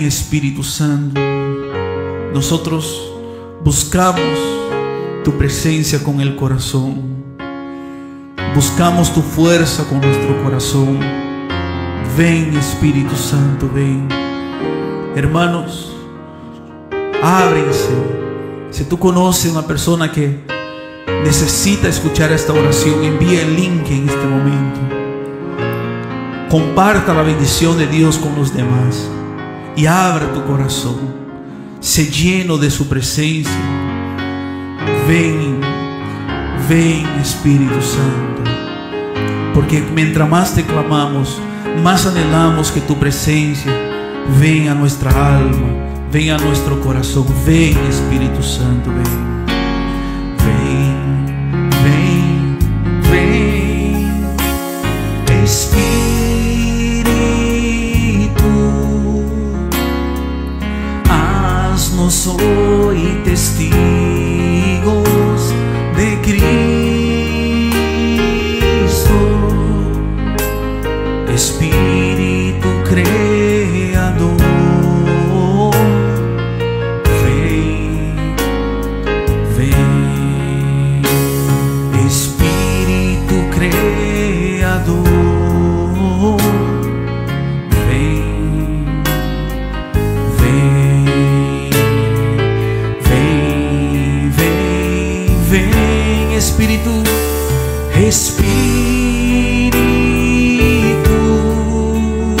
Espíritu Santo, nosotros buscamos tu presencia con el corazón. Buscamos tu fuerza con nuestro corazón. Ven, Espíritu Santo, ven. Hermanos, ábrense. Si tú conoces a una persona que necesita escuchar esta oración, envía el link en este momento. Comparta la bendición de Dios con los demás y abra tu corazón. Sé lleno de su presencia. Ven, ven, Espíritu Santo, porque mientras más te clamamos, más anhelamos que tu presencia venga a nuestra alma, venga a nuestro corazón. Ven, Espíritu Santo, ven. Ven, ven, ven, Espíritu, haznos hoy testigos de Cristo. Espíritu creador, ven, ven. Espíritu creador, ven, ven, ven, ven, ven. Espíritu, Espíritu,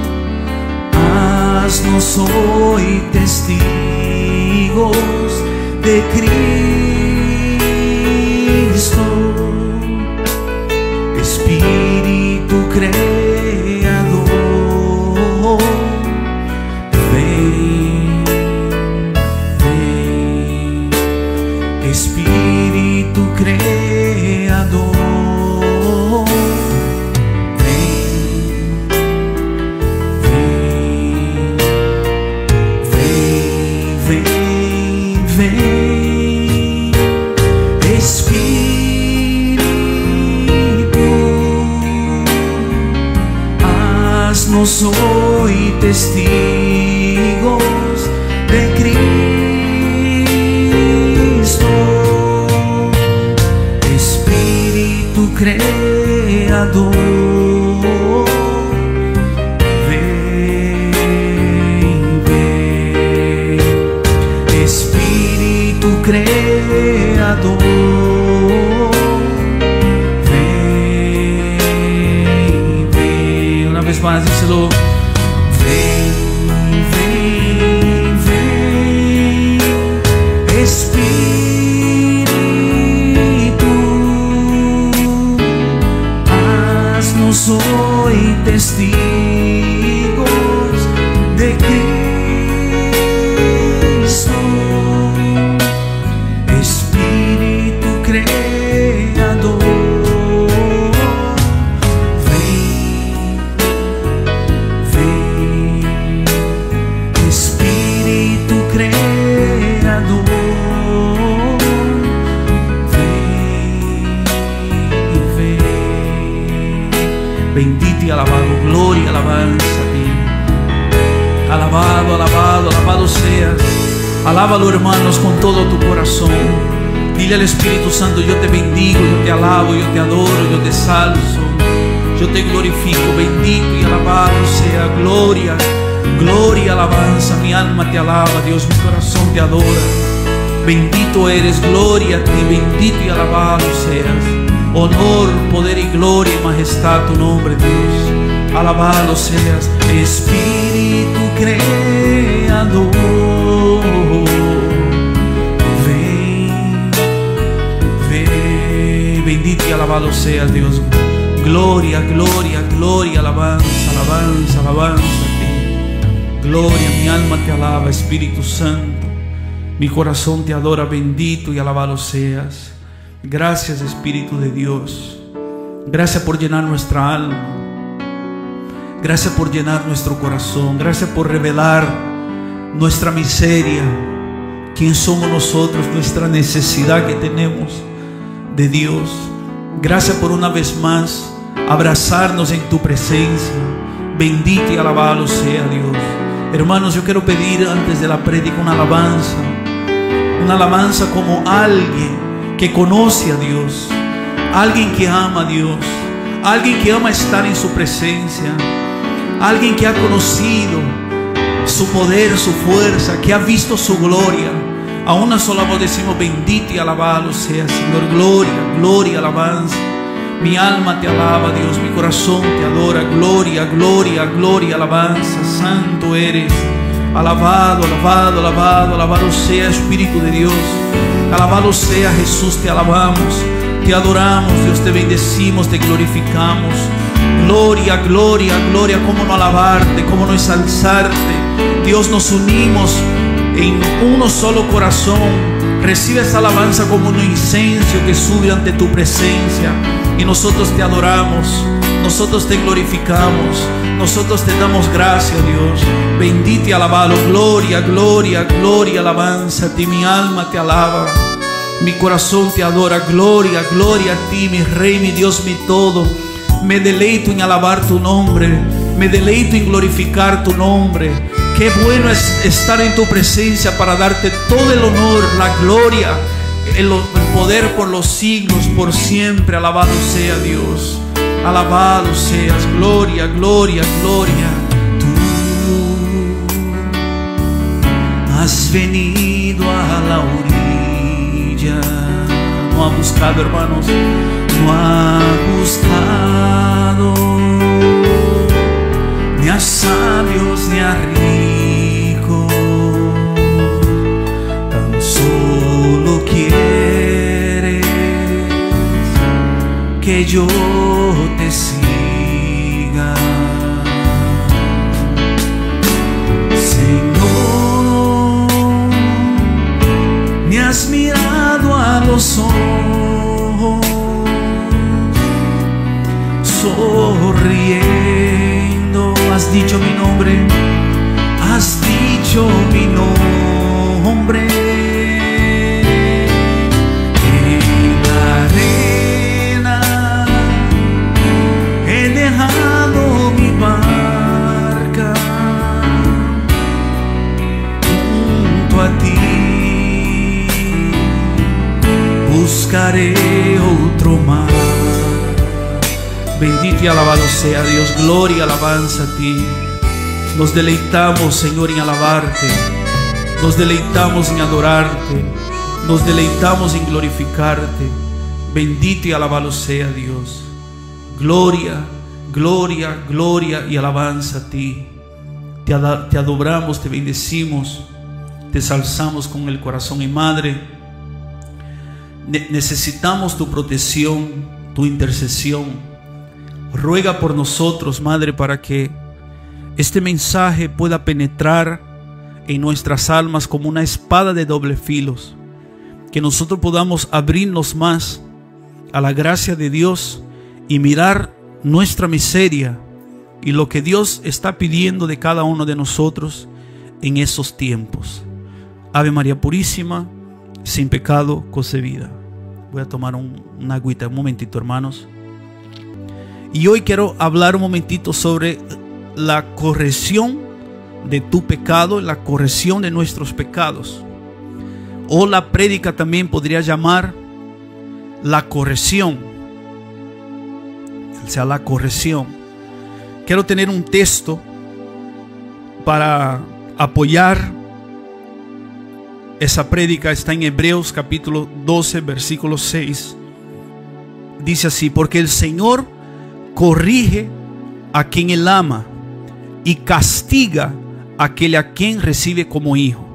haznos hoy testigos de Cristo. Espíritu creador, ven, ven. Espíritu creador, ven, Espíritu, haznos hoy testigos de Cristo. Espíritu creador, creador, ven, ven. Una vez más, díselo. Ven, ven, ven. Espíritu, haznos hoy testigos de Cristo. Bendito y alabado, gloria y alabanza a ti. Alabado, alabado, alabado seas. Alábalo, hermanos, con todo tu corazón. Dile al Espíritu Santo: yo te bendigo, yo te alabo, yo te adoro, yo te salvo, yo te glorifico. Bendito y alabado sea. Gloria, gloria, alabanza. Mi alma te alaba, Dios, mi corazón te adora. Bendito eres, gloria a ti, bendito y alabado seas. Honor, poder y gloria y majestad tu nombre, Dios. Alabado seas. Espíritu creador, ven, ven. Bendito y alabado seas, Dios. Gloria, gloria, gloria, alabanza, alabanza, alabanza a ti. Gloria, mi alma te alaba, Espíritu Santo. Mi corazón te adora, bendito y alabado seas. Gracias, Espíritu de Dios. Gracias por llenar nuestra alma. Gracias por llenar nuestro corazón. Gracias por revelar nuestra miseria, quién somos nosotros, nuestra necesidad que tenemos de Dios. Gracias por una vez más abrazarnos en tu presencia. Bendito y alabado sea Dios. Hermanos, yo quiero pedir antes de la prédica una alabanza como alguien que conoce a Dios, alguien que ama a Dios, alguien que ama estar en su presencia, alguien que ha conocido su poder, su fuerza, que ha visto su gloria. A una sola voz decimos: bendito y alabado sea, Señor. Gloria, gloria, alabanza. Mi alma te alaba, Dios, mi corazón te adora. Gloria, gloria, gloria, alabanza. Santo eres. Alabado, alabado, alabado, alabado sea Espíritu de Dios. Alabado sea Jesús, te alabamos, te adoramos, Dios, te bendecimos, te glorificamos. Gloria, gloria, gloria. Cómo no alabarte, cómo no ensalzarte. Dios, nos unimos en uno solo corazón. Recibe esa alabanza como un incenso que sube ante tu presencia. Y nosotros te adoramos, nosotros te glorificamos, nosotros te damos gracias, Dios. Bendito y alabado. Gloria, gloria, gloria, alabanza a ti. Mi alma te alaba, mi corazón te adora. Gloria, gloria a ti, mi Rey, mi Dios, mi todo. Me deleito en alabar tu nombre, me deleito en glorificar tu nombre. Qué bueno es estar en tu presencia para darte todo el honor, la gloria, el poder por los siglos, por siempre. Alabado sea Dios, alabado seas. Gloria, gloria, gloria. Tú has venido a la orilla. No ha buscado, hermanos, no ha buscado ni a sabios ni a ricos, tan solo quieres que yo te siga. Señor, me has mirado a los ojos, sonriendo, has dicho mi nombre, has dicho mi nombre. En la arena he dejado mi barca junto a ti, buscaré otro mar. Bendito y alabado sea Dios. Gloria y alabanza a ti. Nos deleitamos, Señor, en alabarte. Nos deleitamos en adorarte. Nos deleitamos en glorificarte. Bendito y alabado sea Dios. Gloria, gloria, gloria y alabanza a ti. Te adoramos, te bendecimos, te ensalzamos con el corazón. Y Madre, necesitamos tu protección, tu intercesión. Ruega por nosotros, Madre, para que este mensaje pueda penetrar en nuestras almas como una espada de doble filo. Que nosotros podamos abrirnos más a la gracia de Dios y mirar nuestra miseria y lo que Dios está pidiendo de cada uno de nosotros en esos tiempos. Ave María Purísima, sin pecado concebida. Voy a tomar una agüita, un momentito, hermanos. Y hoy quiero hablar un momentito sobre la corrección de tu pecado, la corrección de nuestros pecados. O la prédica también podría llamar la corrección. O sea, la corrección. Quiero tener un texto para apoyar esa prédica. Está en Hebreos capítulo 12, versículo 6. Dice así: porque el Señor corrige a quien Él ama y castiga a aquel a quien recibe como hijo.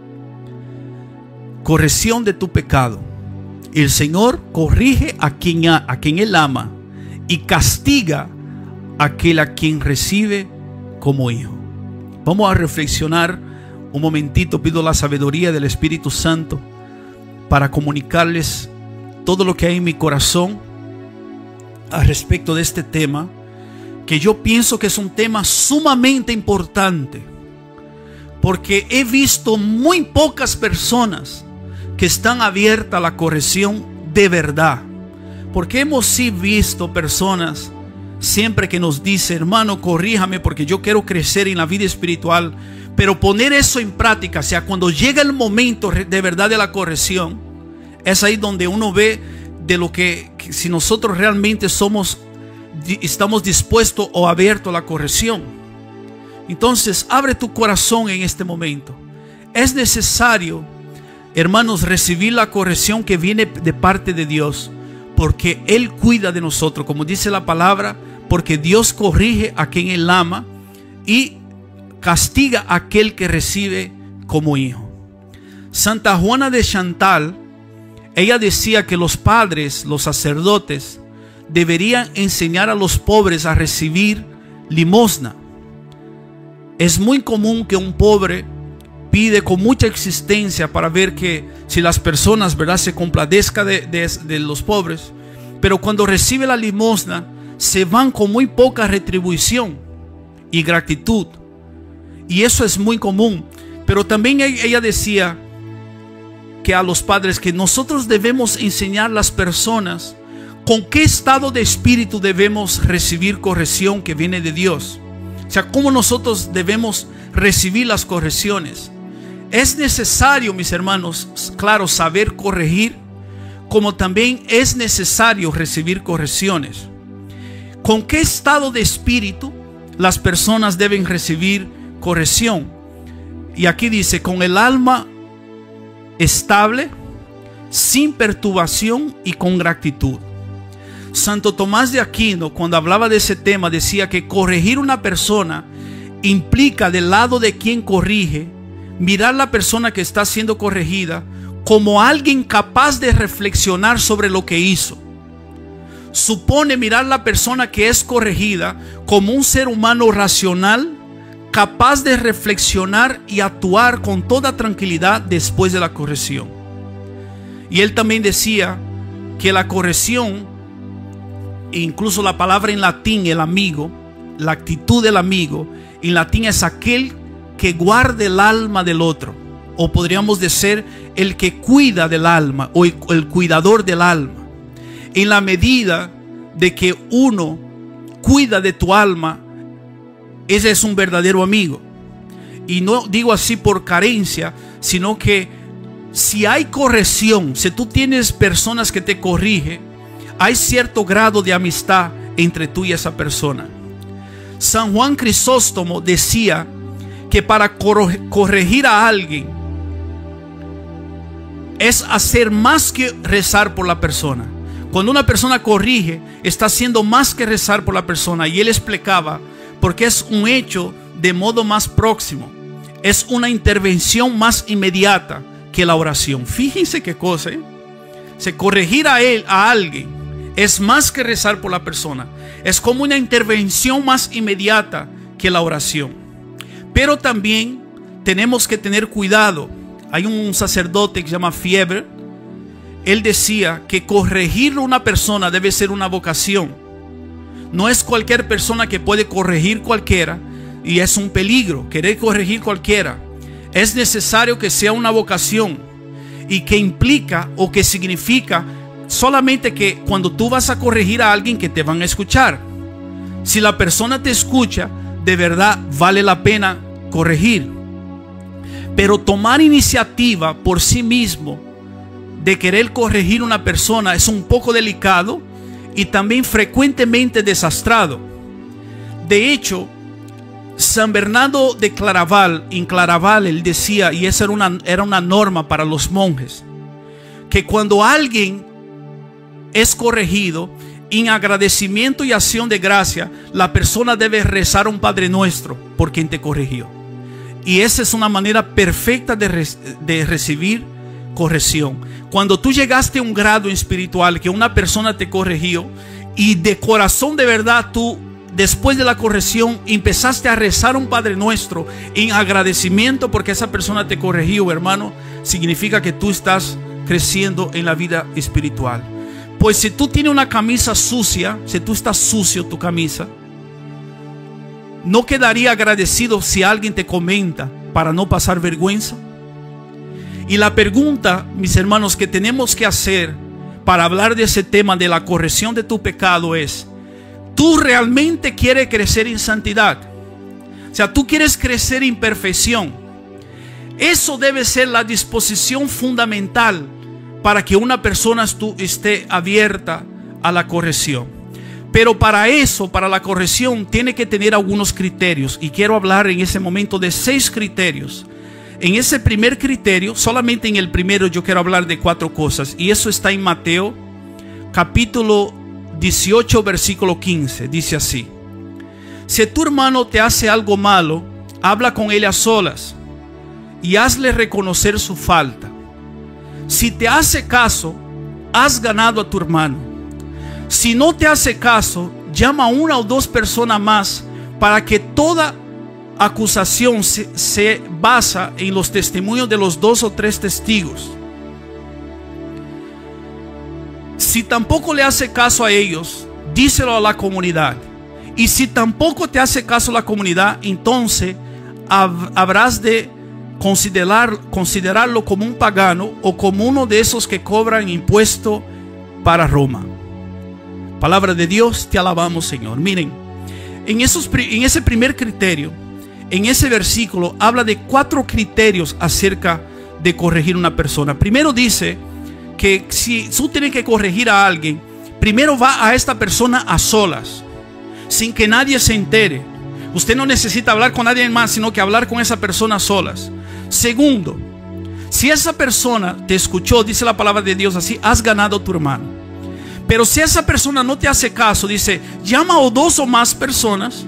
Corrección de tu pecado. El Señor corrige a quien Él ama y castiga a aquel a quien recibe como hijo. Vamos a reflexionar un momentito. Pido la sabiduría del Espíritu Santo para comunicarles todo lo que hay en mi corazón al respecto de este tema, que yo pienso que es un tema sumamente importante, porque he visto muy pocas personas que están abiertas a la corrección de verdad. Porque hemos sí visto personas siempre que nos dicen: hermano, corríjame porque yo quiero crecer en la vida espiritual, Pero poner eso en práctica, o sea, cuando llega el momento de verdad de la corrección, es ahí donde uno ve de lo que si nosotros realmente estamos dispuestos o abiertos a la corrección. Entonces, abre tu corazón en este momento. Es necesario, hermanos, recibir la corrección que viene de parte de Dios, porque Él cuida de nosotros, como dice la palabra, porque Dios corrige a quien Él ama y castiga a aquel que recibe como hijo. Santa Juana de Chantal, ella decía que los padres, los sacerdotes, deberían enseñar a los pobres a recibir limosna. Es muy común que un pobre pide con mucha existencia para ver que si las personas, ¿verdad?, se compadezcan de los pobres, pero cuando recibe la limosna se van con muy poca retribución y gratitud. Y eso es muy común. Pero también ella decía que a los padres que nosotros debemos enseñar a las personas con qué estado de espíritu debemos recibir corrección que viene de Dios. O sea, cómo nosotros debemos recibir las correcciones. Es necesario, mis hermanos, claro, saber corregir, como también es necesario recibir correcciones. ¿Con qué estado de espíritu las personas deben recibir corrección? Y aquí dice, con el alma estable, sin perturbación y con gratitud. Santo Tomás de Aquino, cuando hablaba de ese tema, decía que corregir una persona implica, del lado de quien corrige, mirar a la persona que está siendo corregida como alguien capaz de reflexionar sobre lo que hizo. Supone mirar a la persona que es corregida como un ser humano racional, capaz de reflexionar y actuar con toda tranquilidad después de la corrección. Y él también decía que la corrección, incluso la palabra en latín, el amigo, la actitud del amigo, en latín es aquel que guarda el alma del otro, o podríamos decir el que cuida del alma, o el cuidador del alma. En la medida de que uno cuida de tu alma, ese es un verdadero amigo. Y no digo así por carencia, sino que si hay corrección, si tú tienes personas que te corrigen, hay cierto grado de amistad entre tú y esa persona. San Juan Crisóstomo decía que para corregir a alguien es hacer más que rezar por la persona. Cuando una persona corrige, está haciendo más que rezar por la persona. Y él explicaba, porque es un hecho de modo más próximo, es una intervención más inmediata que la oración. Fíjense qué cosa, ¿eh? Se corregir a alguien es más que rezar por la persona, es como una intervención más inmediata que la oración. Pero también tenemos que tener cuidado. Hay un sacerdote que se llama Fiebre. Él decía que corregir a una persona debe ser una vocación. No es cualquier persona que puede corregir cualquiera, y es un peligro querer corregir cualquiera. Es necesario que sea una vocación, y que implica o que significa solamente que cuando tú vas a corregir a alguien, que te van a escuchar. Si la persona te escucha, de verdad vale la pena corregir. Pero tomar iniciativa por sí mismo de querer corregir a una persona es un poco delicado y también frecuentemente desastrado. De hecho, San Bernardo de Claraval, en Claraval, él decía, y esa era una norma para los monjes, que cuando alguien es corregido, en agradecimiento y acción de gracia, la persona debe rezar un Padre Nuestro por quien te corrigió. Y esa es una manera perfecta de recibir corrección. Cuando tú llegaste a un grado espiritual que una persona te corrigió, y de corazón de verdad tú, después de la corrección, empezaste a rezar un Padre Nuestro en agradecimiento porque esa persona te corrigió, hermano, significa que tú estás creciendo en la vida espiritual. Pues si tú tienes una camisa sucia, si tú estás sucio tu camisa, ¿no quedaría agradecido si alguien te comenta para no pasar vergüenza? Y la pregunta, mis hermanos, que tenemos que hacer para hablar de ese tema de la corrección de tu pecado es: ¿tú realmente quieres crecer en santidad? sea, tú quieres crecer en perfección. Eso debe ser la disposición fundamental para que una persona esté abierta a la corrección. Pero para eso, para la corrección, tiene que tener algunos criterios. Y quiero hablar en ese momento de 6 criterios. En ese primer criterio, solamente en el primero yo quiero hablar de 4 cosas. Y eso está en Mateo capítulo 18 versículo 15. Dice así: si tu hermano te hace algo malo, habla con él a solas y hazle reconocer su falta. Si te hace caso, has ganado a tu hermano. Si no te hace caso, llama a 1 o 2 personas más, para que toda acusación se basa en los testimonios de los 2 o 3 testigos. Si tampoco le hace caso a ellos, díselo a la comunidad. Y si tampoco te hace caso la comunidad, entonces habrás de considerarlo como un pagano o como uno de esos que cobran impuesto para Roma. Palabra de Dios, te alabamos, Señor. Miren, en ese primer criterio, en ese versículo, habla de 4 criterios acerca de corregir a una persona. Primero dice que si tú tienes que corregir a alguien, primero va a esta persona a solas, sin que nadie se entere. Usted no necesita hablar con nadie más, sino que hablar con esa persona a solas. Segundo, si esa persona te escuchó, dice la palabra de Dios así, has ganado a tu hermano. Pero si esa persona no te hace caso, dice, llama a 2 o más personas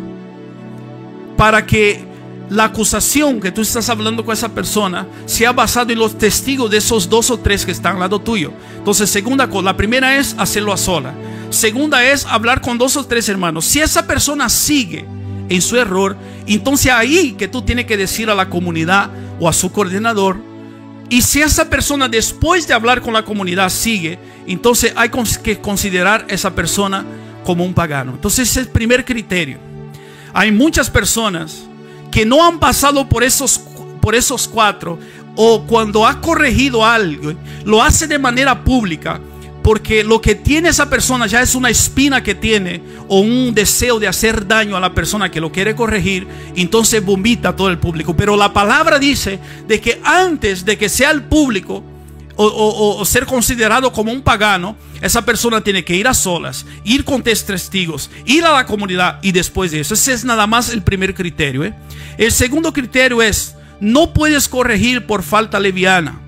para que la acusación que tú estás hablando con esa persona sea basada en los testigos de esos 2 o 3 que están al lado tuyo. Entonces, segunda cosa, la primera es hacerlo a sola. Segunda es hablar con 2 o 3 hermanos. Si esa persona sigue en su error, entonces ahí que tú tienes que decir a la comunidad o a su coordinador. Y si esa persona, después de hablar con la comunidad, sigue, entonces hay que considerar a esa persona como un pagano. Entonces ese es el primer criterio. Hay muchas personas que no han pasado por esos 4, o cuando ha corregido algo, lo hace de manera pública, porque lo que tiene esa persona ya es una espina que tiene, o un deseo de hacer daño a la persona que lo quiere corregir. Entonces vomita a todo el público. Pero la palabra dice de que antes de que sea el público o ser considerado como un pagano, esa persona tiene que ir a solas, ir con testigos, ir a la comunidad, y después de eso. Ese es nada más el primer criterio. El segundo criterio es: no puedes corregir por falta leviana.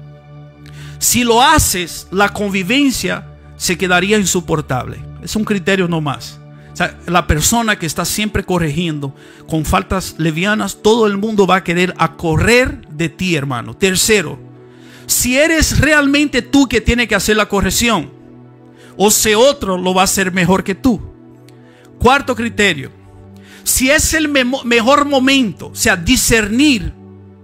Si lo haces, la convivencia se quedaría insoportable. Es un criterio no más. O sea, la persona que está siempre corrigiendo con faltas levianas, todo el mundo va a querer a correr de ti, hermano. Tercero, si eres realmente tú que tiene que hacer la corrección, o si otro lo va a hacer mejor que tú. Cuarto criterio, si es el mejor momento, o sea, discernir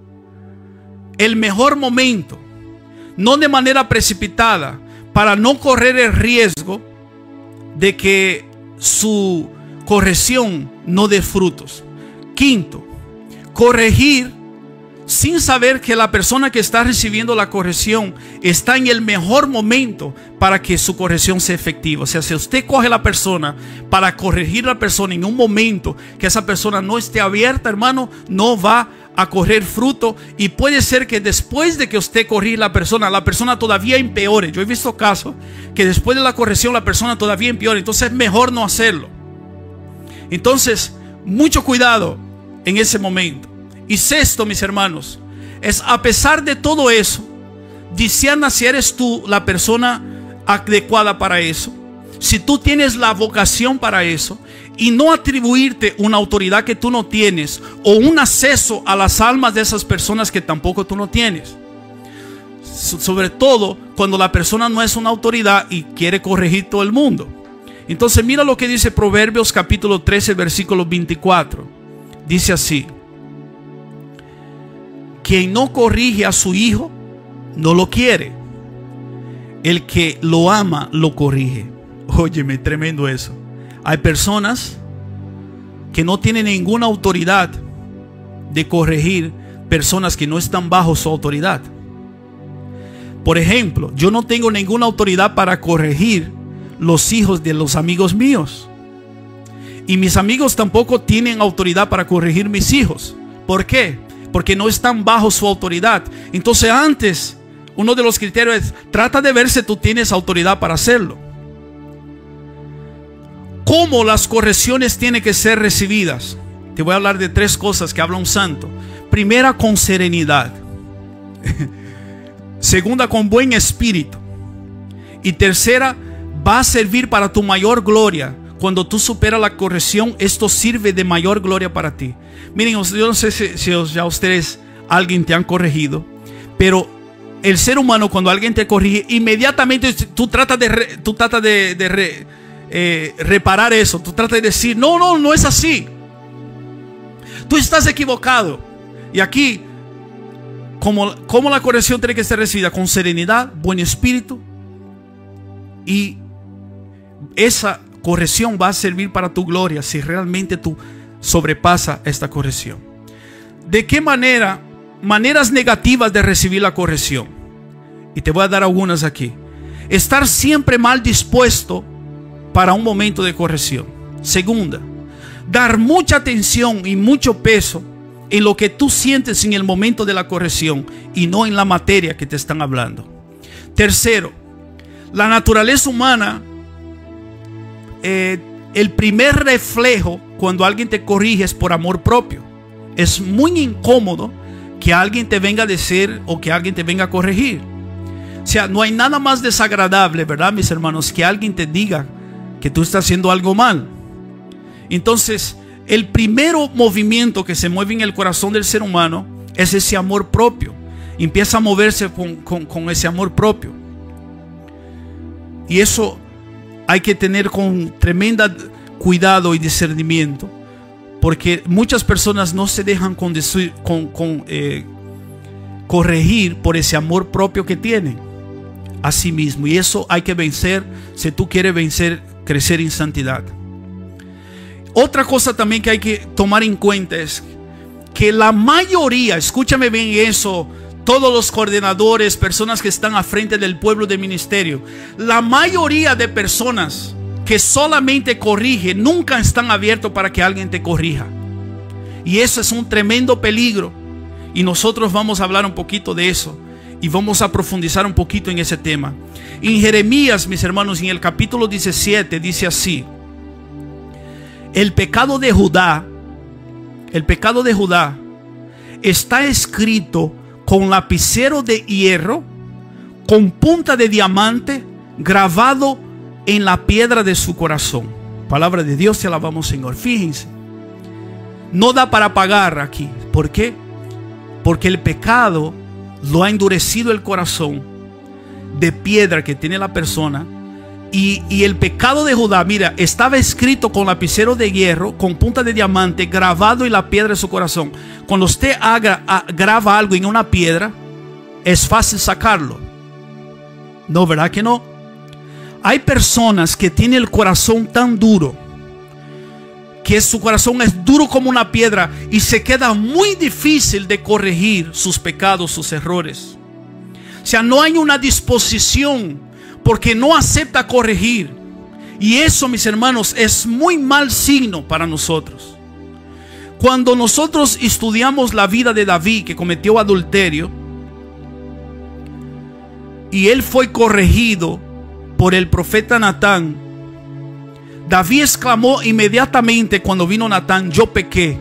el mejor momento, no de manera precipitada, para no correr el riesgo de que su corrección no dé frutos. Quinto, corregir sin saber que la persona que está recibiendo la corrección está en el mejor momento para que su corrección sea efectiva. O sea, si usted coge a la persona para corregir a la persona en un momento que esa persona no esté abierta, hermano, no va a correr fruto, y puede ser que después de que usted corrige a la persona todavía empeore. Yo he visto casos que después de la corrección la persona todavía empeore. Entonces es mejor no hacerlo. Entonces, mucho cuidado en ese momento. Y sexto, mis hermanos, es, a pesar de todo eso, discierna si eres tú la persona adecuada para eso, si tú tienes la vocación para eso, y no atribuirte una autoridad que tú no tienes, o un acceso a las almas de esas personas que tampoco tú no tienes. Sobre todo cuando la persona no es una autoridad y quiere corregir todo el mundo. Entonces mira lo que dice Proverbios capítulo 13 versículo 24. Dice así: quien no corrige a su hijo no lo quiere, el que lo ama lo corrige. Óyeme, tremendo eso. Hay personas que no tienen ninguna autoridad de corregir personas que no están bajo su autoridad. Por ejemplo, yo no tengo ninguna autoridad para corregir los hijos de los amigos míos. Y mis amigos tampoco tienen autoridad para corregir mis hijos. ¿Por qué? Porque no están bajo su autoridad. Entonces antes, uno de los criterios es, trata de ver si tú tienes autoridad para hacerlo. ¿Cómo las correcciones tienen que ser recibidas? Te voy a hablar de 3 cosas que habla un santo. Primera, con serenidad. Segunda, con buen espíritu. Y tercera, va a servir para tu mayor gloria. Cuando tú superas la corrección, esto sirve de mayor gloria para ti. Miren, yo no sé si ya ustedes, alguien te han corregido, pero el ser humano, cuando alguien te corrige, inmediatamente tú tratas de reparar eso. Tú tratas de decir, no es así. Tú estás equivocado. Y aquí, como la corrección tiene que ser recibida con serenidad, buen espíritu, y esa corrección va a servir para tu gloria si realmente tú sobrepasas esta corrección. ¿De qué manera? Maneras negativas de recibir la corrección. Y te voy a dar algunas aquí. Estar siempre mal dispuesto para un momento de corrección. Segunda, dar mucha atención y mucho peso en lo que tú sientes en el momento de la corrección y no en la materia que te están hablando. Tercero, la naturaleza humana, el primer reflejo cuando alguien te corrige es por amor propio. Es muy incómodo que alguien te venga a decir o que alguien te venga a corregir. O sea, no hay nada más desagradable, ¿verdad, mis hermanos?, que alguien te diga que tú estás haciendo algo mal. Entonces, el primer movimiento que se mueve en el corazón del ser humano es ese amor propio. Empieza a moverse con ese amor propio. Y eso hay que tener con tremenda cuidado y discernimiento, porque muchas personas no se dejan corregir por ese amor propio que tienen a sí mismo. Y eso hay que vencer si tú quieres crecer en santidad. Otra cosa también que hay que tomar en cuenta es que la mayoría, escúchame bien eso, todos los coordinadores, personas que están a frente del pueblo de ministerio, la mayoría de personas que solamente corrigen nunca están abiertos para que alguien te corrija. Y eso es un tremendo peligro. Y nosotros vamos a hablar un poquito de eso y vamos a profundizar un poquito en ese tema. En Jeremías, mis hermanos, en el capítulo 17 dice así: el pecado de Judá está escrito con lapicero de hierro, con punta de diamante, grabado en la piedra de su corazón. Palabra de Dios, te alabamos, Señor. Fíjense, no da para pagar aquí. ¿Por qué? Porque el pecado lo ha endurecido el corazón de piedra que tiene la persona. Y el pecado de Judá, mira, estaba escrito con lapicero de hierro, con punta de diamante, grabado en la piedra de su corazón. Cuando usted graba algo en una piedra, es fácil sacarlo. No, ¿verdad que no? Hay personas que tienen el corazón tan duro, que su corazón es duro como una piedra, y se queda muy difícil de corregir sus pecados, sus errores. O sea, no hay una disposición, porque no acepta corregir. Y eso, mis hermanos, es muy mal signo para nosotros. Cuando nosotros estudiamos la vida de David, que cometió adulterio, y él fue corregido por el profeta Natán, David exclamó inmediatamente cuando vino Natán: yo pequé.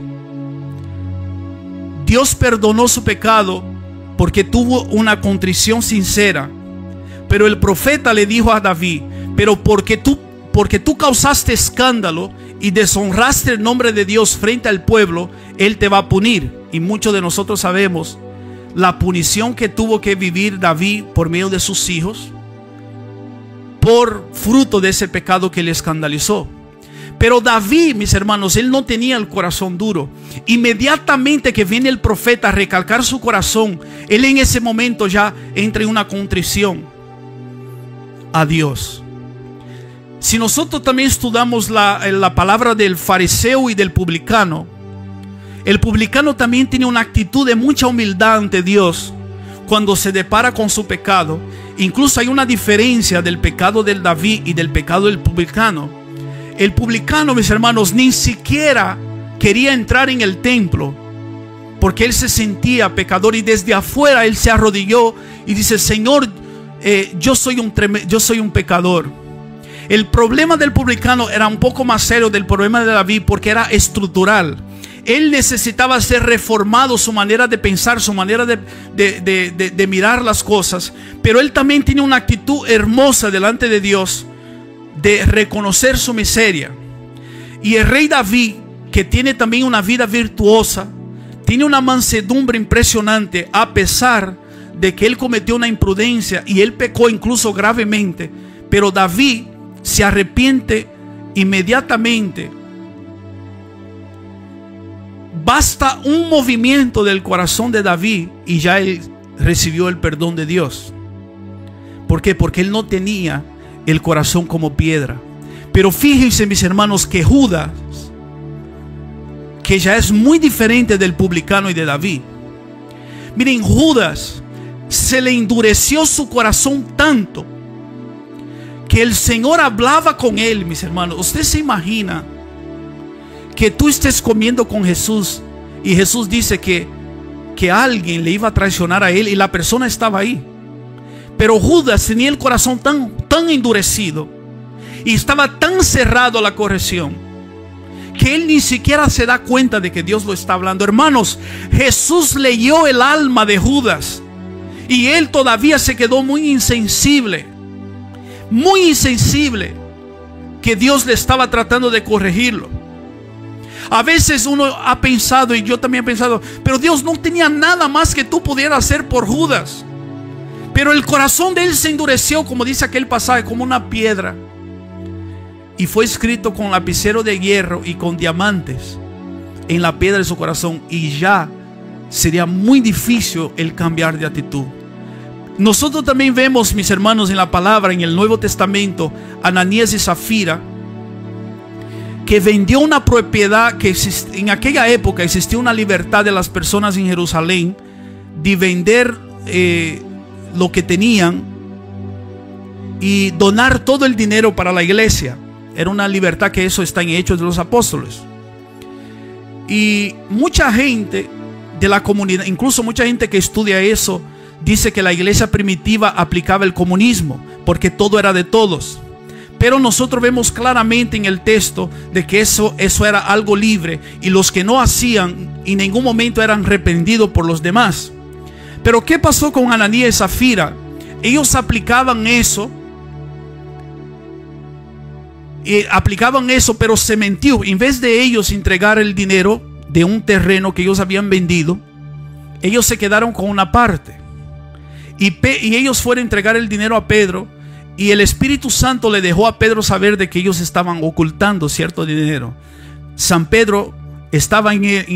Dios perdonó su pecado porque tuvo una contrición sincera. Pero el profeta le dijo a David: pero porque tú causaste escándalo y deshonraste el nombre de Dios frente al pueblo, Él te va a punir. Y muchos de nosotros sabemos la punición que tuvo que vivir David por medio de sus hijos, por fruto de ese pecado que le escandalizó. Pero David, mis hermanos, él no tenía el corazón duro. Inmediatamente que viene el profeta a recalcar su corazón, él en ese momento ya entra en una contrición a Dios. Si nosotros también estudiamos la palabra del fariseo y del publicano, el publicano también tiene una actitud de mucha humildad ante Dios cuando se depara con su pecado. Incluso hay una diferencia del pecado del David y del pecado del publicano. El publicano, mis hermanos, ni siquiera quería entrar en el templo porque él se sentía pecador, y desde afuera él se arrodilló y dice: Señor, yo soy un pecador. El problema del publicano era un poco más serio del problema de David, porque era estructural. Él necesitaba ser reformado, su manera de pensar, su manera de mirar las cosas. Pero él también tiene una actitud hermosa delante de Dios, de reconocer su miseria. Y el rey David, que tiene también una vida virtuosa, tiene una mansedumbre impresionante, a pesar de que él cometió una imprudencia y él pecó incluso gravemente. Pero David se arrepiente inmediatamente. Basta un movimiento del corazón de David y ya él recibió el perdón de Dios. ¿Por qué? Porque él no tenía el corazón como piedra. Pero fíjense, mis hermanos, que Judas, que ya es muy diferente del publicano y de David. Miren, Judas se le endureció su corazón tanto que el Señor hablaba con él, mis hermanos. Usted se imagina que tú estés comiendo con Jesús y Jesús dice que alguien le iba a traicionar a él y la persona estaba ahí. Pero Judas tenía el corazón tan endurecido y estaba tan cerrado a la corrección que él ni siquiera se da cuenta de que Dios lo está hablando. Hermanos, Jesús leyó el alma de Judas y él todavía se quedó muy insensible, que Dios le estaba tratando de corregirlo. A veces uno ha pensado, y yo también he pensado, pero Dios no tenía nada más que tú pudieras hacer por Judas. Pero el corazón de él se endureció, como dice aquel pasaje, como una piedra. Y fue escrito con lapicero de hierro y con diamantes en la piedra de su corazón. Y ya sería muy difícil el cambiar de actitud. Nosotros también vemos, mis hermanos, en la palabra, en el Nuevo Testamento, Ananías y Zafira, que vendió una propiedad que en aquella época existía una libertad de las personas en Jerusalén de vender lo que tenían y donar todo el dinero para la iglesia. Era una libertad que eso está en Hechos de los Apóstoles. Y mucha gente de la comunidad, incluso mucha gente que estudia eso, dice que la iglesia primitiva aplicaba el comunismo porque todo era de todos. Pero nosotros vemos claramente en el texto de que eso era algo libre, y los que no hacían en ningún momento eran reprendidos por los demás. Pero ¿qué pasó con Ananías y Zafira? Ellos aplicaban eso, pero se mentió. En vez de ellos entregar el dinero de un terreno que ellos habían vendido, ellos se quedaron con una parte. Y ellos fueron a entregar el dinero a Pedro. Y el Espíritu Santo le dejó a Pedro saber de que ellos estaban ocultando cierto dinero. San Pedro estaba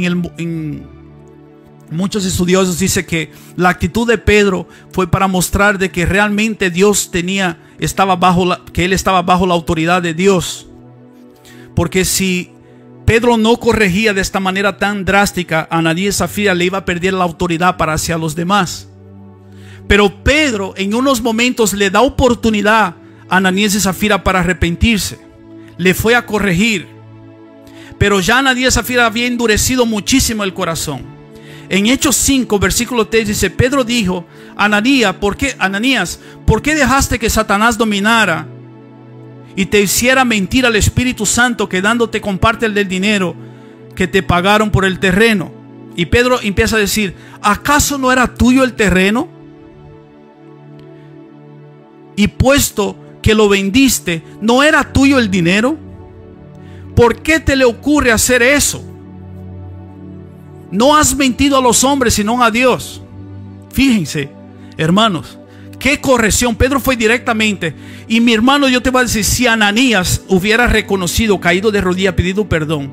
muchos estudiosos dicen que la actitud de Pedro fue para mostrar de que realmente Dios que él estaba bajo la autoridad de Dios. Porque si Pedro no corregía de esta manera tan drástica, Ananías y Zafira le iba a perder la autoridad para hacia los demás. Pero Pedro en unos momentos le da oportunidad a Ananías y Zafira para arrepentirse. Le fue a corregir. Pero ya Ananías y Zafira había endurecido muchísimo el corazón. En Hechos 5, versículo 3 dice: Pedro dijo: Ananías, ¿por qué dejaste que Satanás dominara y te hiciera mentir al Espíritu Santo, quedándote con parte del dinero que te pagaron por el terreno? Y Pedro empieza a decir: ¿acaso no era tuyo el terreno? Y puesto que lo vendiste, ¿no era tuyo el dinero? ¿Por qué te le ocurre hacer eso? No has mentido a los hombres, sino a Dios. Fíjense, hermanos, qué corrección. Pedro fue directamente. Y mi hermano, yo te voy a decir, si Ananías hubiera reconocido, caído de rodillas, pedido perdón,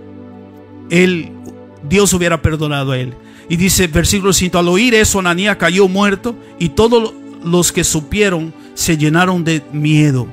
Dios hubiera perdonado a él. Y dice, versículo 5, al oír eso, Ananías cayó muerto, y todos los que supieron se llenaron de miedo.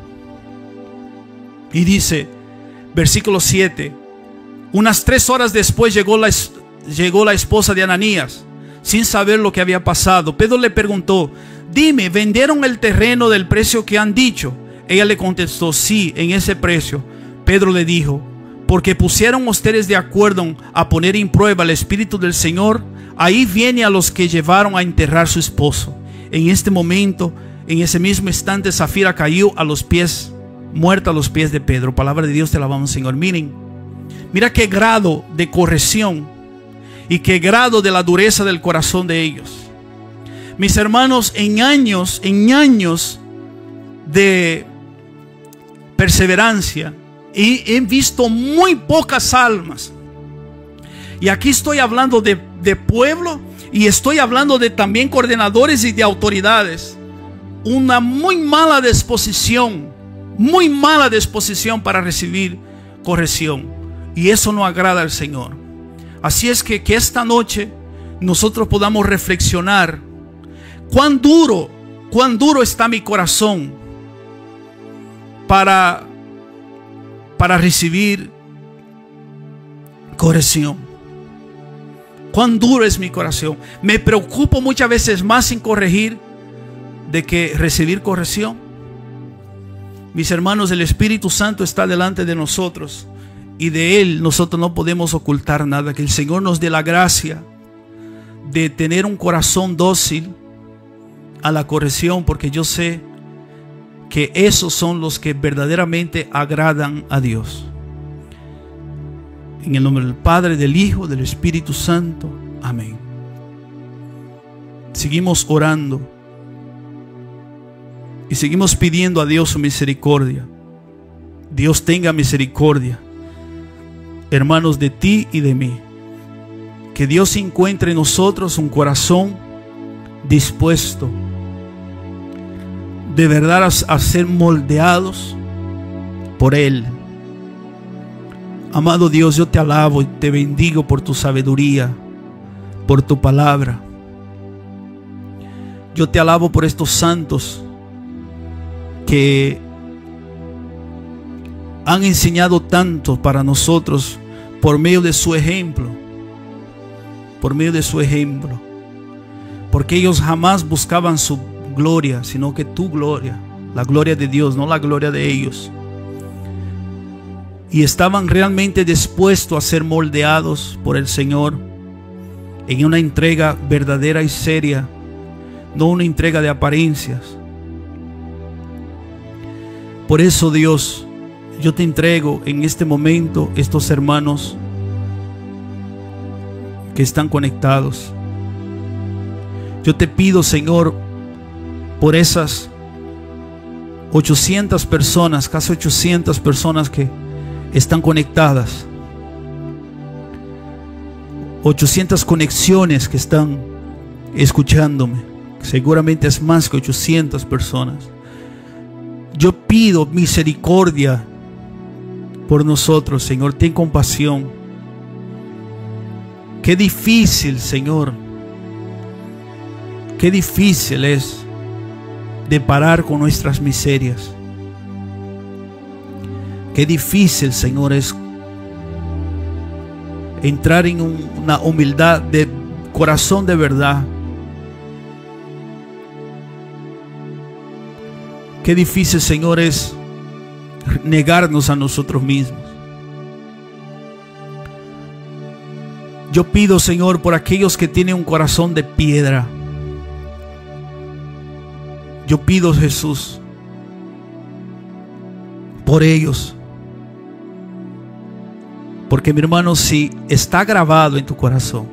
Y dice, versículo 7, unas 3 horas después llegó la esposa de Ananías, sin saber lo que había pasado. Pedro le preguntó: dime, ¿vendieron el terreno del precio que han dicho? Ella le contestó: sí, en ese precio. Pedro le dijo: porque pusieron ustedes de acuerdo a poner en prueba el Espíritu del Señor. Ahí viene a los que llevaron a enterrar a su esposo. En este momento, en ese mismo instante, Safira cayó a los pies, muerta a los pies de Pedro. Palabra de Dios, te alabamos, Señor. Mira qué grado de corrección y qué grado de la dureza del corazón de ellos. Mis hermanos, en años de perseverancia, y he visto muy pocas almas. Y aquí estoy hablando de pueblo, y estoy hablando de también coordinadores y de autoridades. Una muy mala disposición para recibir corrección. Y eso no agrada al Señor. Así es que esta noche nosotros podamos reflexionar cuán duro está mi corazón para recibir corrección. Cuán duro es mi corazón. Me preocupo muchas veces más en corregir de que recibir corrección. Mis hermanos, el Espíritu Santo está delante de nosotros, y de Él nosotros no podemos ocultar nada. Que el Señor nos dé la gracia de tener un corazón dócil a la corrección, porque yo sé que esos son los que verdaderamente agradan a Dios. En el nombre del Padre, del Hijo, del Espíritu Santo. Amén. Seguimos orando y seguimos pidiendo a Dios su misericordia. Dios tenga misericordia, hermanos, de ti y de mí. Que Dios encuentre en nosotros un corazón dispuesto de verdad a ser moldeados por Él. Amado Dios, yo te alabo y te bendigo por tu sabiduría, por tu palabra. Yo te alabo por estos santos que han enseñado tanto para nosotros por medio de su ejemplo. Por medio de su ejemplo. Porque ellos jamás buscaban su gloria, sino que tu gloria, la gloria de Dios, no la gloria de ellos. Y estaban realmente dispuestos a ser moldeados por el Señor en una entrega verdadera y seria, no una entrega de apariencias. Por eso, Dios, yo te entrego en este momento estos hermanos que están conectados. Yo te pido, Señor, por esas 800 personas, casi 800 personas que están conectadas, 800 conexiones que están escuchándome. Seguramente es más que 800 personas. Yo pido misericordia por nosotros, Señor. Ten compasión. Qué difícil, Señor, qué difícil es de parar con nuestras miserias. Qué difícil, Señor, es entrar en una humildad de corazón de verdad. Qué difícil, Señor, es negarnos a nosotros mismos. Yo pido, Señor, por aquellos que tienen un corazón de piedra. Yo pido, Jesús, por ellos. Porque, mi hermano, si está grabado en tu corazón,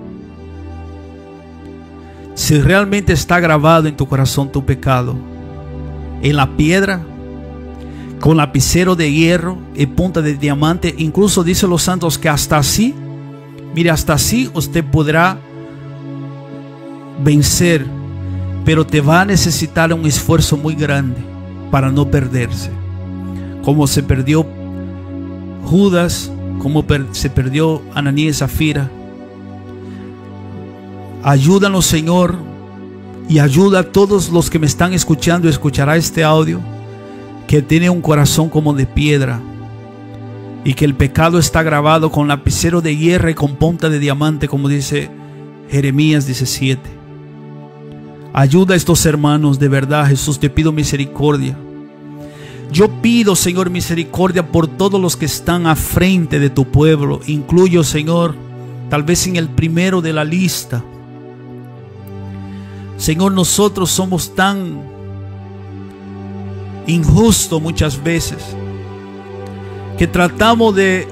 si realmente está grabado en tu corazón tu pecado, en la piedra, con lapicero de hierro y punta de diamante, incluso dicen los santos que hasta así, mire, hasta así usted podrá vencer, pero te va a necesitar un esfuerzo muy grande para no perderse, como se perdió Judas, como se perdió Ananías y Zafira. Ayúdanos, Señor, y ayuda a todos los que me están escuchando y escuchará este audio, que tiene un corazón como de piedra y que el pecado está grabado con lapicero de hierro y con punta de diamante, como dice Jeremías 17. Ayuda a estos hermanos, de verdad, Jesús, te pido misericordia. Yo pido, Señor, misericordia por todos los que están a frente de tu pueblo. Incluyo, Señor, tal vez en el primero de la lista. Señor, nosotros somos tan injustos muchas veces que tratamos de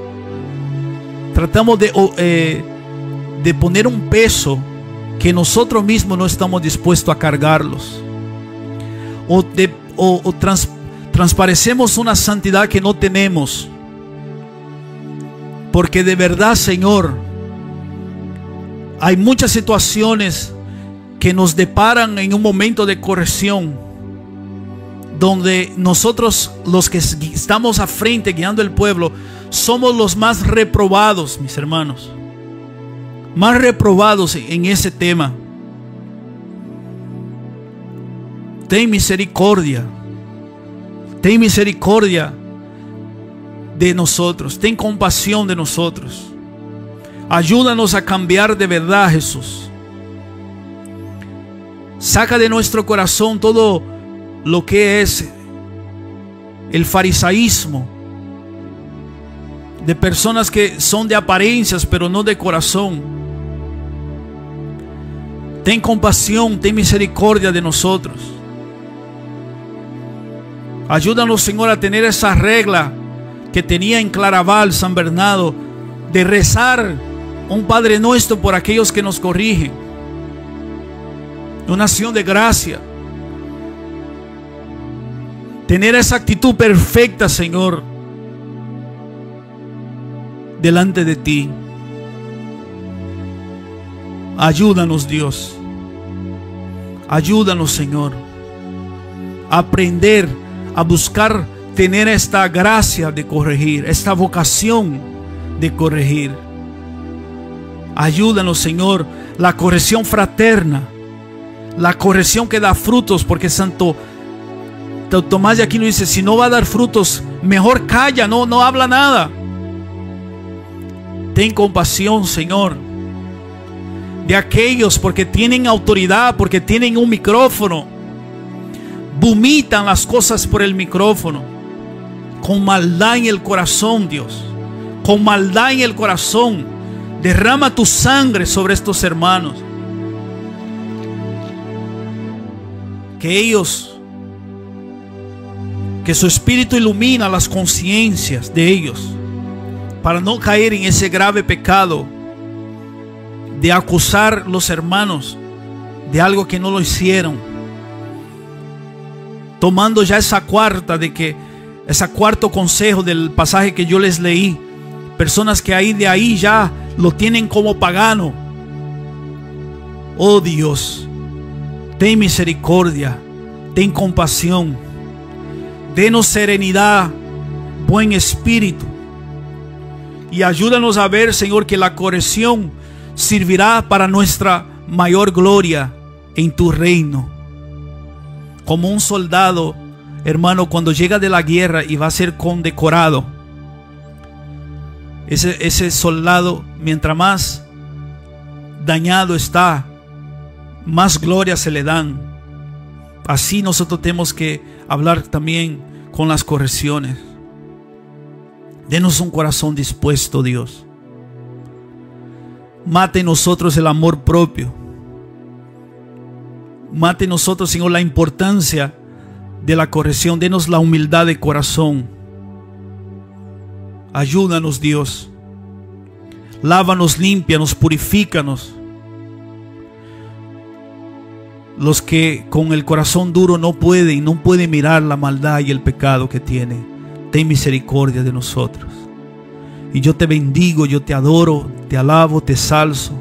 poner un peso que nosotros mismos no estamos dispuestos a cargarlos, o transparecemos una santidad que no tenemos, porque de verdad, Señor, hay muchas situaciones que nos deparan en un momento de corrección, donde nosotros, los que estamos a frente guiando el pueblo, somos los más reprobados, mis hermanos, más reprobados en ese tema. Ten misericordia de nosotros, ten compasión de nosotros. Ayúdanos a cambiar de verdad, Jesús. Saca de nuestro corazón todo lo que es el farisaísmo, de personas que son de apariencias pero no de corazón. Ten compasión, ten misericordia de nosotros. Ayúdanos, Señor, a tener esa regla que tenía en Claraval San Bernardo, de rezar un Padre Nuestro por aquellos que nos corrigen, una acción de gracia. Tener esa actitud perfecta, Señor, delante de ti. Ayúdanos, Dios. Ayúdanos, Señor, a aprender, a buscar tener esta gracia de corregir, esta vocación de corregir. Ayúdanos, Señor, la corrección fraterna, la corrección que da frutos, porque Santo Tomás de Aquino dice: si no va a dar frutos, mejor calla, no habla nada. Ten compasión, Señor, de aquellos, porque tienen autoridad, porque tienen un micrófono, vomitan las cosas por el micrófono, con maldad en el corazón, Dios, con maldad en el corazón. Derrama tu sangre sobre estos hermanos, que su espíritu ilumina las conciencias de ellos, para no caer en ese grave pecado de acusar a los hermanos de algo que no lo hicieron, tomando ya ese cuarto consejo del pasaje que yo les leí. Personas que de ahí ya lo tienen como pagano. Oh Dios, ten misericordia, ten compasión, denos serenidad, buen espíritu, y ayúdanos a ver, Señor, que la corrección servirá para nuestra mayor gloria en tu reino. Como un soldado, hermano, cuando llega de la guerra y va a ser condecorado, ese soldado, mientras más dañado está, más gloria se le dan. Así nosotros tenemos que hablar también con las correcciones. Denos un corazón dispuesto, Dios. Mate en nosotros el amor propio. Mate en nosotros, Señor, la importancia de la corrección. Denos la humildad de corazón. Ayúdanos, Dios. Lávanos, límpianos, purifícanos. Los que con el corazón duro no pueden mirar la maldad y el pecado que tienen, ten misericordia de nosotros. Y yo te bendigo, yo te adoro, te alabo, te salzo.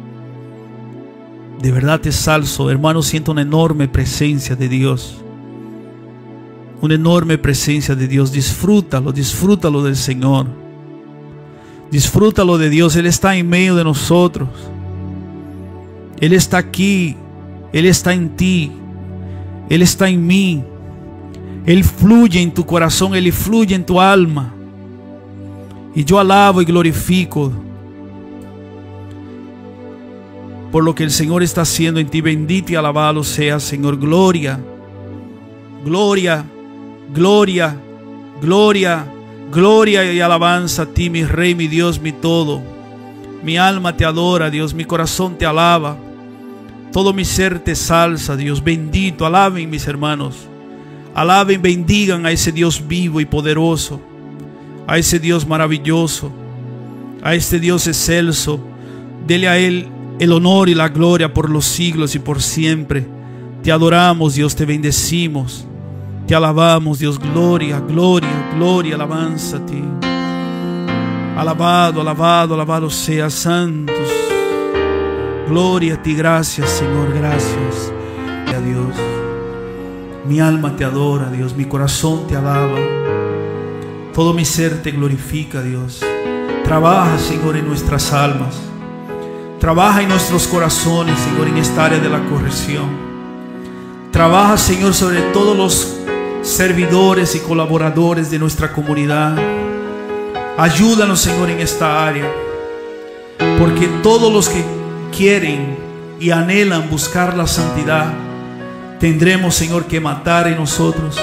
De verdad te salzo, hermano. Siento una enorme presencia de Dios. Una enorme presencia de Dios. Disfrútalo del Señor. Disfrútalo de Dios. Él está en medio de nosotros. Él está aquí. Él está en ti. Él está en mí. Él fluye en tu corazón. Él fluye en tu alma. Y yo alabo y glorifico por lo que el Señor está haciendo en ti. Bendito y alabado sea, Señor. Gloria, gloria, gloria, Gloria, gloria y alabanza a ti, mi Rey, mi Dios, mi todo. Mi alma te adora, Dios, mi corazón te alaba. Todo mi ser te salsa, Dios bendito. Alaben mis hermanos. Alaben, bendigan a ese Dios vivo y poderoso, a ese Dios maravilloso, a este Dios excelso. Dele a Él el honor y la gloria por los siglos y por siempre. Te adoramos, Dios, te bendecimos, te alabamos, Dios. Gloria, gloria, gloria, alabanza a ti. Alabado, alabado, alabado sea, santos. Gloria a ti, gracias, Señor, gracias a Dios. Mi alma te adora, Dios, mi corazón te alaba. Todo mi ser te glorifica, Dios. Trabaja, Señor, en nuestras almas. Trabaja en nuestros corazones, Señor, en esta área de la corrección. Trabaja, Señor, sobre todos los servidores y colaboradores de nuestra comunidad. Ayúdanos, Señor, en esta área, porque todos los que quieren y anhelan buscar la santidad, tendremos, Señor, que matar en nosotros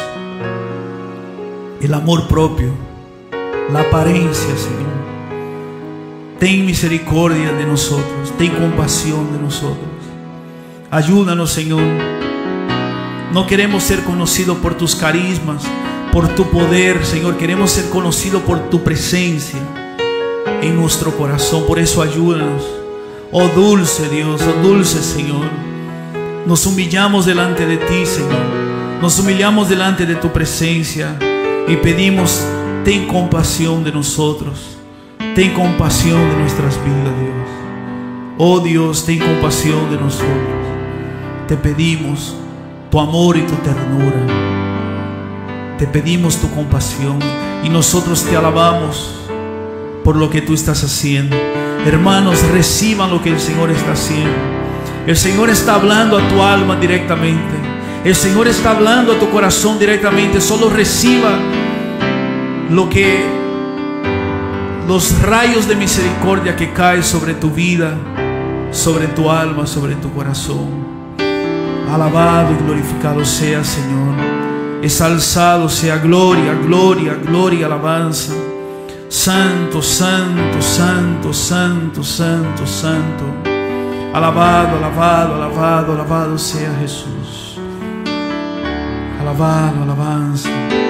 el amor propio, la apariencia, Señor. Ten misericordia de nosotros, ten compasión de nosotros. Ayúdanos, Señor. No queremos ser conocidos por tus carismas, por tu poder, Señor. Queremos ser conocidos por tu presencia en nuestro corazón. Por eso ayúdanos. Oh dulce Dios, oh dulce Señor. Nos humillamos delante de ti, Señor. Nos humillamos delante de tu presencia y pedimos, ten compasión de nosotros. Ten compasión de nuestras vidas, Dios. Oh Dios, ten compasión de nosotros. Te pedimos tu amor y tu ternura. Te pedimos tu compasión y nosotros te alabamos por lo que tú estás haciendo. Hermanos, reciban lo que el Señor está haciendo. El Señor está hablando a tu alma directamente. El Señor está hablando a tu corazón directamente. Solo reciba lo que los rayos de misericordia que caen sobre tu vida, sobre tu alma, sobre tu corazón. Alabado y glorificado sea, Señor. Exalzado sea, gloria, gloria, gloria, alabanza. Santo, santo, santo, santo, santo, santo. Alabado, alabado, alabado, alabado sea Jesús. Alabado, alabanza.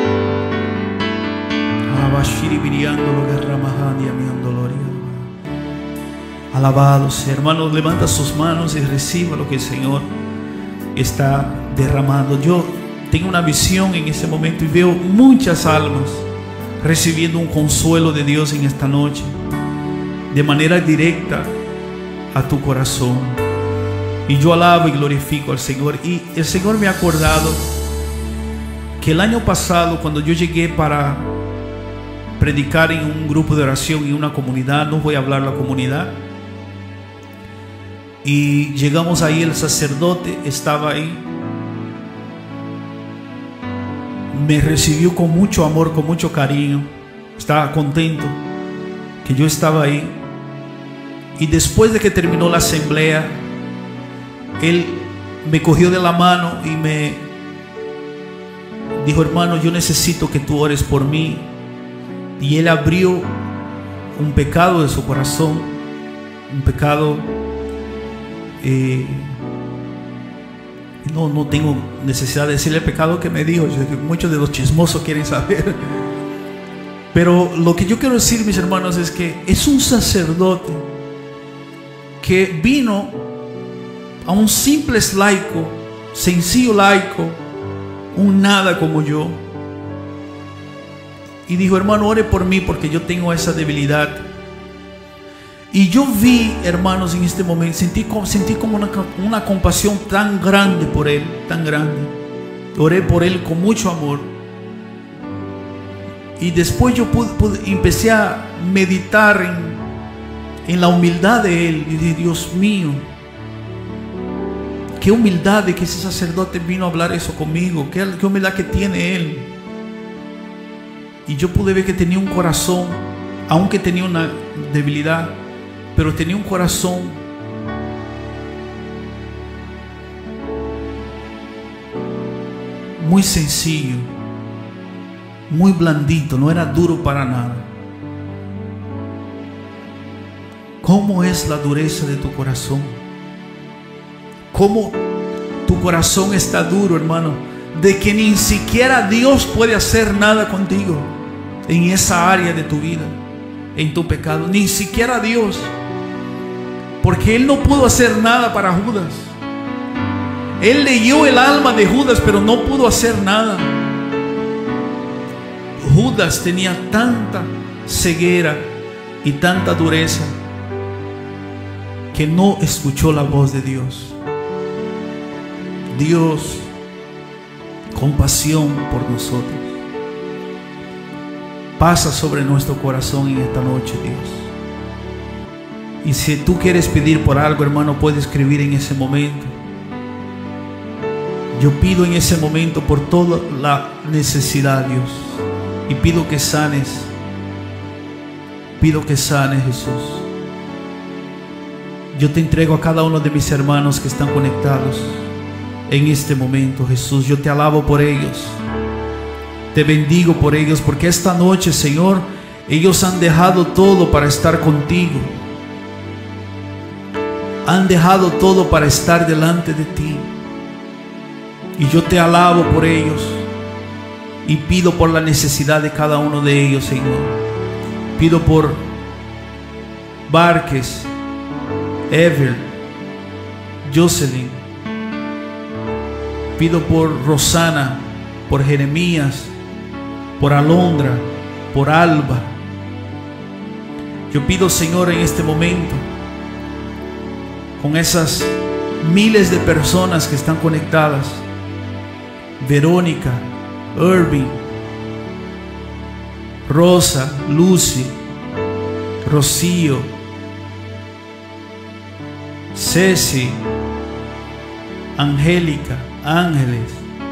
Alabado sea. Hermanos, levanta sus manos y reciba lo que el Señor está derramando. Yo tengo una visión en este momento y veo muchas almas recibiendo un consuelo de Dios en esta noche, de manera directa a tu corazón. Y yo alabo y glorifico al Señor. Y el Señor me ha acordado que el año pasado, cuando yo llegué para predicar en un grupo de oración en una comunidad, no voy a hablar la comunidad, y llegamos ahí, el sacerdote estaba ahí, me recibió con mucho amor, con mucho cariño. Estaba contento que yo estaba ahí. Y después de que terminó la asamblea, él me cogió de la mano y me dijo: hermano, yo necesito que tú ores por mí. Y él abrió un pecado de su corazón, un pecado, no tengo necesidad de decirle el pecado que me dijo. Yo sé que muchos de los chismosos quieren saber. Pero lo que yo quiero decir, mis hermanos, es que es un sacerdote que vino a un simple laico, sencillo laico, un nada como yo, y dijo: hermano, ore por mí porque yo tengo esa debilidad. Y yo vi, hermanos, en este momento, sentí como una compasión tan grande por él, tan grande. Oré por él con mucho amor. Y después yo empecé a meditar en la humildad de él. Y dije: Dios mío, qué humildad de que ese sacerdote vino a hablar eso conmigo. Qué humildad que tiene él. Y yo pude ver que tenía un corazón, aunque tenía una debilidad, pero tenía un corazón muy sencillo. muy blandito, no era duro para nada. ¿Cómo es la dureza de tu corazón? ¿Cómo tu corazón está duro, hermano? De que ni siquiera Dios puede hacer nada contigo en esa área de tu vida, en tu pecado. Ni siquiera Dios. Porque Él no pudo hacer nada para Judas. Él leyó el alma de Judas, pero no pudo hacer nada. Judas tenía tanta ceguera y tanta dureza que no escuchó la voz de Dios. Dios, compasión por nosotros, pasa sobre nuestro corazón en esta noche, Dios. Y si tú quieres pedir por algo, hermano, puedes escribir en ese momento. Yo pido en ese momento por toda la necesidad, Dios, y pido que sanes. Pido que sanes, Jesús. Yo te entrego a cada uno de mis hermanos que están conectados en este momento, Jesús. Yo te alabo por ellos. Te bendigo por ellos, porque esta noche, Señor, ellos han dejado todo para estar contigo. Han dejado todo para estar delante de ti. Y yo te alabo por ellos. Y pido por la necesidad de cada uno de ellos, Señor. Pido por Barques, Ever, Jocelyn. Pido por Rosana, por Jeremías, por Alondra, por Alba. Yo pido, Señor, en este momento, con esas miles de personas que están conectadas, Verónica, Irving, Rosa, Lucy, Rocío, Ceci, Angélica, Ángeles.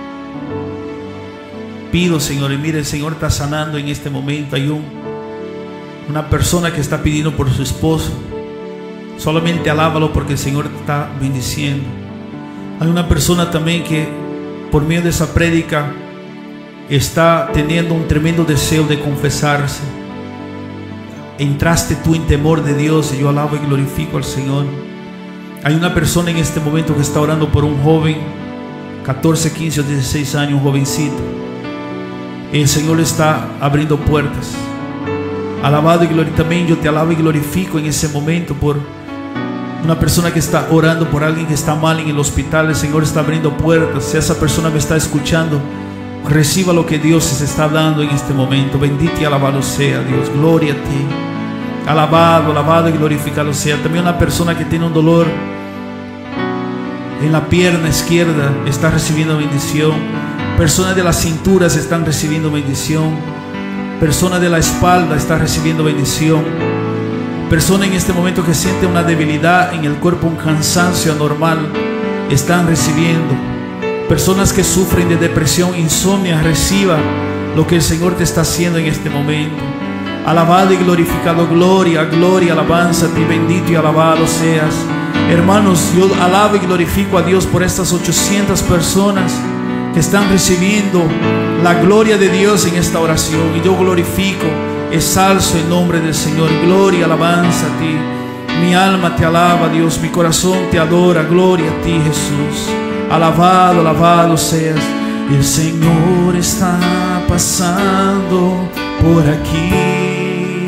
Pido, Señor, y mire, el Señor está sanando en este momento. Hay una persona que está pidiendo por su esposo. Solamente alábalo, porque el Señor te está bendiciendo. Hay una persona también que por medio de esa prédica está teniendo un tremendo deseo de confesarse. Entraste tú en temor de Dios, y yo alabo y glorifico al Señor. Hay una persona en este momento que está orando por un joven, 14, 15 o 16 años, un jovencito. El Señor le está abriendo puertas. Alabado y glorificado. También yo te alabo y glorifico en ese momento por una persona que está orando por alguien que está mal en el hospital. El Señor está abriendo puertas. Si esa persona me está escuchando, reciba lo que Dios se está dando en este momento. Bendito y alabado sea Dios. Gloria a ti. Alabado, alabado y glorificado sea. También una persona que tiene un dolor en la pierna izquierda está recibiendo bendición. Personas de las cinturas están recibiendo bendición. Personas de la espalda están recibiendo bendición. Personas en este momento que sienten una debilidad en el cuerpo, un cansancio anormal, están recibiendo. Personas que sufren de depresión, insomnia, reciba lo que el Señor te está haciendo en este momento. Alabado y glorificado, gloria, gloria, alabanza a ti, bendito y alabado seas. Hermanos, yo alabo y glorifico a Dios por estas 800 personas que están recibiendo la gloria de Dios en esta oración. Y yo glorifico, exalzo el nombre del Señor. Gloria, alabanza a ti. Mi alma te alaba, Dios. Mi corazón te adora. Gloria a ti, Jesús. Alabado, alabado seas. El Señor está pasando por aquí.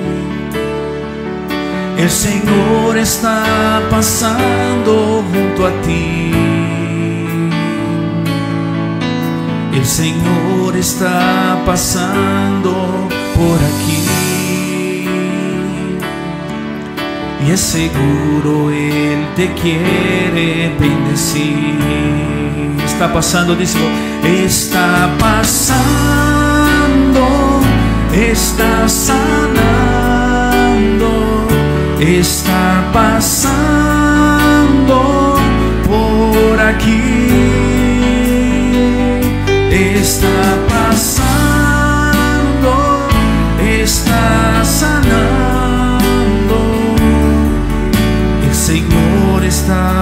El Señor está pasando junto a ti. El Señor está pasando por aquí. Y es seguro Él te quiere bendecir. Está pasando, díselo. Está pasando, está sanando, está pasando por aquí. Está pasando, está sanando. El Señor está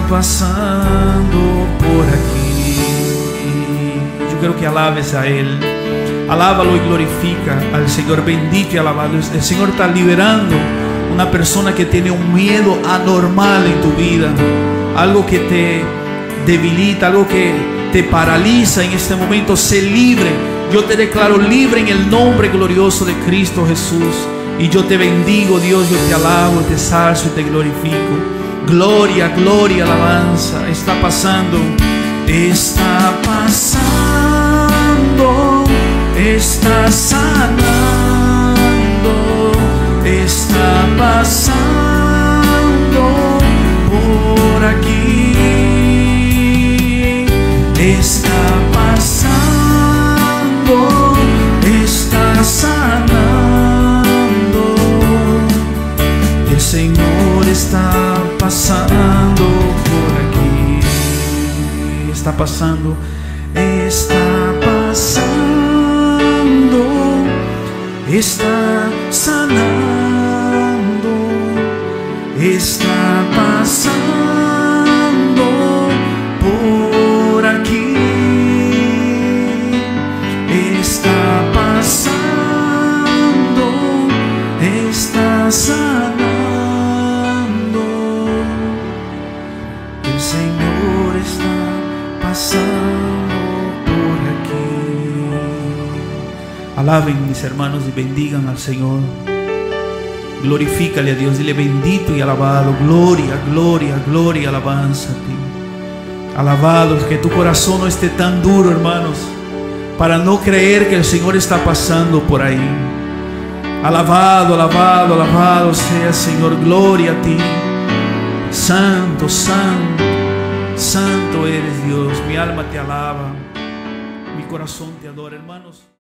pasando por aquí. Yo quiero que alabes a Él. Alábalo y glorifica al Señor. Bendito y alabado. El Señor está liberando una persona que tiene un miedo anormal en tu vida, algo que te debilita, algo que te paraliza en este momento. Sé libre. Yo te declaro libre en el nombre glorioso de Cristo Jesús. Y yo te bendigo, Dios. Yo te alabo, te salzo y te glorifico. Gloria, gloria, alabanza. Está pasando. Está pasando. Está sanando. Está pasando por aquí. Está pasando. Está sanando. El Señor está pasando por aquí. Está pasando. Está pasando. Está sanando. Está pasando por aquí. Está pasando. Está sanando. El Señor está pasando por aquí. Alaben, mis hermanos, y bendigan al Señor. Glorifícale a Dios, dile bendito y alabado. Gloria, gloria, gloria, alabanza a ti. Alabado, que tu corazón no esté tan duro, hermanos, para no creer que el Señor está pasando por ahí. Alabado, alabado, alabado sea, Señor. Gloria a ti. Santo, santo, santo eres, Dios. Mi alma te alaba, mi corazón te adora, hermanos.